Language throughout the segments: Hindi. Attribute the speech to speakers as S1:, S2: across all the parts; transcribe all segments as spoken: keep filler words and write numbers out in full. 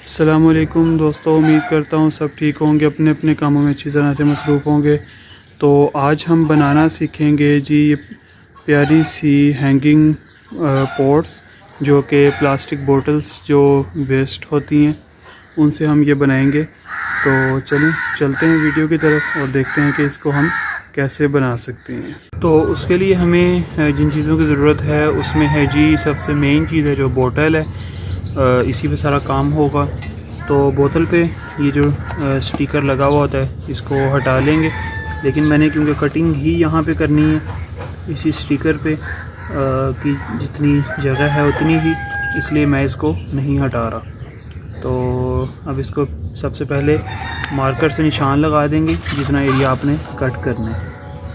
S1: अस्सलामुअलैकुम दोस्तों, उम्मीद करता हूँ सब ठीक होंगे, अपने अपने कामों में अच्छी तरह से मसरूफ़ होंगे। तो आज हम बनाना सीखेंगे जी ये प्यारी सी हैंगिंग पॉट्स, जो कि प्लास्टिक बोतल्स जो वेस्ट होती हैं उनसे हम ये बनाएंगे। तो चलें चलते हैं वीडियो की तरफ और देखते हैं कि इसको हम कैसे बना सकते हैं। तो उसके लिए हमें जिन चीज़ों की ज़रूरत है उसमें है जी, सबसे मेन चीज़ है जो बोतल है, इसी पे सारा काम होगा। तो बोतल पे ये जो स्टिकर लगा हुआ होता है इसको हटा लेंगे, लेकिन मैंने क्योंकि कटिंग ही यहाँ पे करनी है इसी स्टिकर पे की जितनी जगह है उतनी ही, इसलिए मैं इसको नहीं हटा रहा। तो अब इसको सबसे पहले मार्कर से निशान लगा देंगे जितना एरिया आपने कट करना है।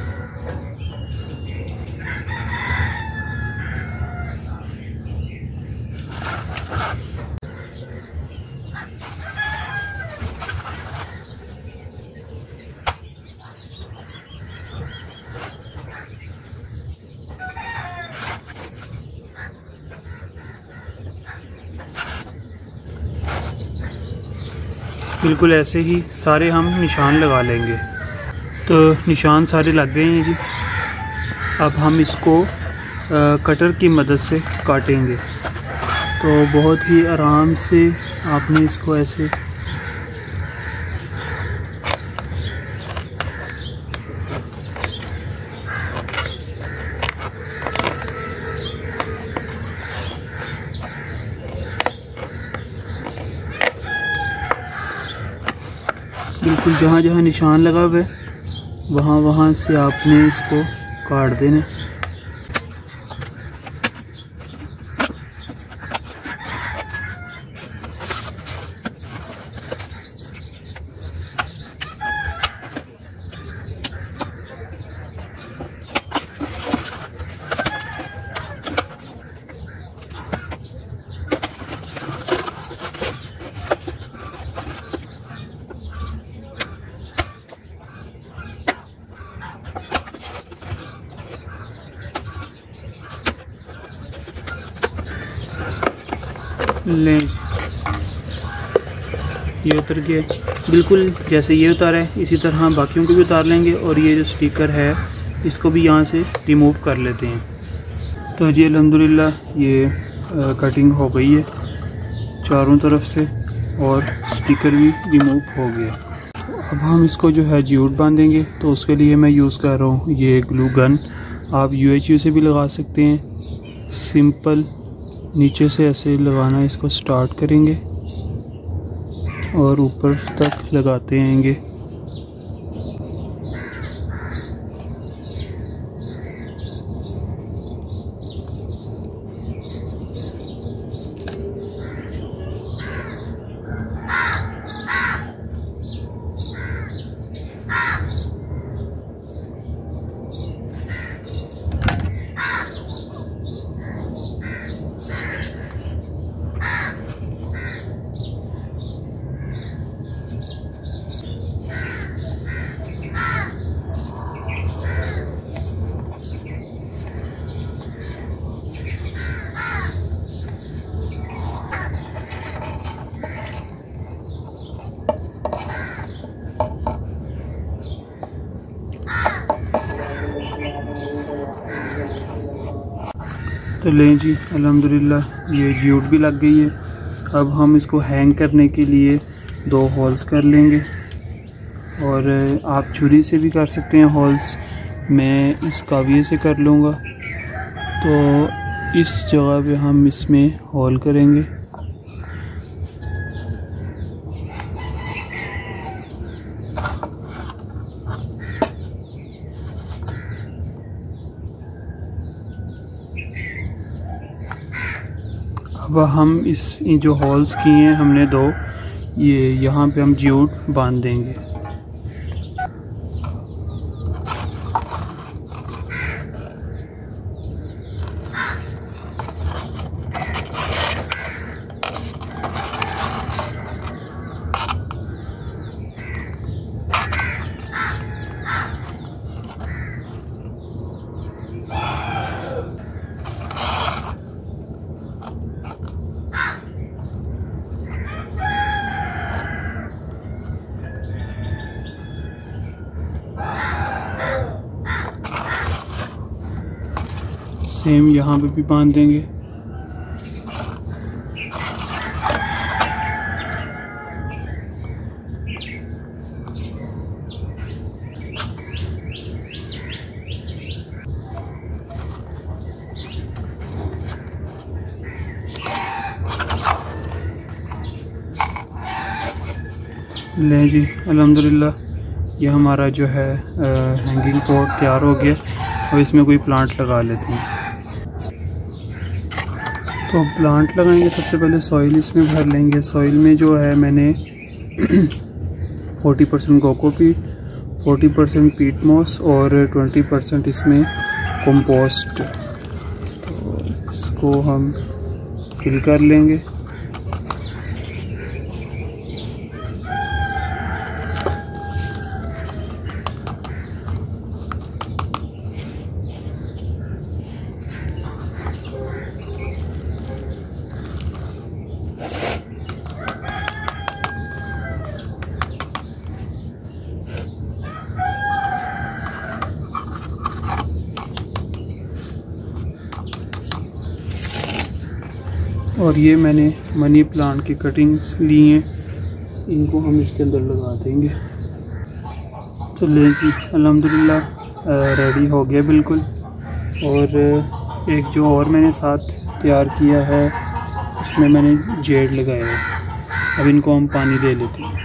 S1: बिल्कुल ऐसे ही सारे हम निशान लगा लेंगे। तो निशान सारे लग गए हैं जी। अब हम इसको आ, कटर की मदद से काटेंगे। तो बहुत ही आराम से आपने इसको ऐसे बिल्कुल जहाँ जहाँ निशान लगा हुआ है वहाँ वहाँ से आपने इसको काट देना। लें, ये उतर गया। बिल्कुल जैसे ये उतारा है इसी तरह हम बाकियों को भी उतार लेंगे, और ये जो स्टिकर है इसको भी यहाँ से रिमूव कर लेते हैं। तो जी अल्हम्दुलिल्लाह ये आ, कटिंग हो गई है चारों तरफ से और स्टिकर भी रिमूव हो गया। अब हम इसको जो है ज्यूट बांधेंगे। तो उसके लिए मैं यूज़ कर रहा हूँ ये ग्लू गन। आप यू एच यू से भी लगा सकते हैं। सिंपल नीचे से ऐसे लगाना, इसको स्टार्ट करेंगे और ऊपर तक लगाते आएंगे। तो लें जी अल्हम्दुलिल्लाह ये ज्यूट भी लग गई है। अब हम इसको हैंग करने के लिए दो होल्स कर लेंगे, और आप छुरी से भी कर सकते हैं होल्स, मैं इस काविये से कर लूँगा। तो इस जगह पे हम इसमें होल करेंगे। अब हम इस जो होल्स किए हैं हमने दो, ये यहाँ पे हम ज्यूट बांध देंगे। सेम यहाँ पे भी बांध देंगे। लें जी, अल्हम्दुलिल्लाह ये हमारा जो है हैंगिंग पॉट तैयार हो गया। और इसमें कोई प्लांट लगा लेते हैं। तो प्लांट लगाएंगे, सबसे पहले सॉइल इसमें भर लेंगे। सॉइल में जो है मैंने चालीस परसेंट कोकोपीट, चालीस परसेंट पीट मॉस और बीस परसेंट इसमें कंपोस्ट, तो इसको हम फिल कर लेंगे। और ये मैंने मनी प्लांट की कटिंग्स ली हैं, इनको हम इसके अंदर लगा देंगे। तो ले जी, अल्हम्दुलिल्लाह रेडी हो गया बिल्कुल। और एक जो और मैंने साथ तैयार किया है, इसमें मैंने जेड लगाया है। अब इनको हम पानी दे लेते हैं।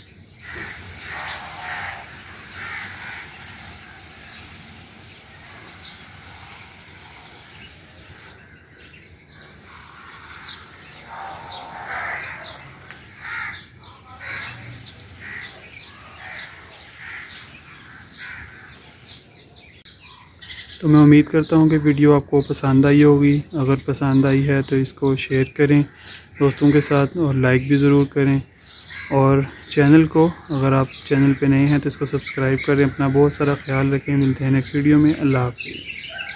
S1: तो मैं उम्मीद करता हूँ कि वीडियो आपको पसंद आई होगी। अगर पसंद आई है तो इसको शेयर करें दोस्तों के साथ और लाइक भी ज़रूर करें। और चैनल को, अगर आप चैनल पे नए हैं तो इसको सब्सक्राइब करें। अपना बहुत सारा ख्याल रखें। मिलते हैं नेक्स्ट वीडियो में। अल्लाह हाफ़िज़।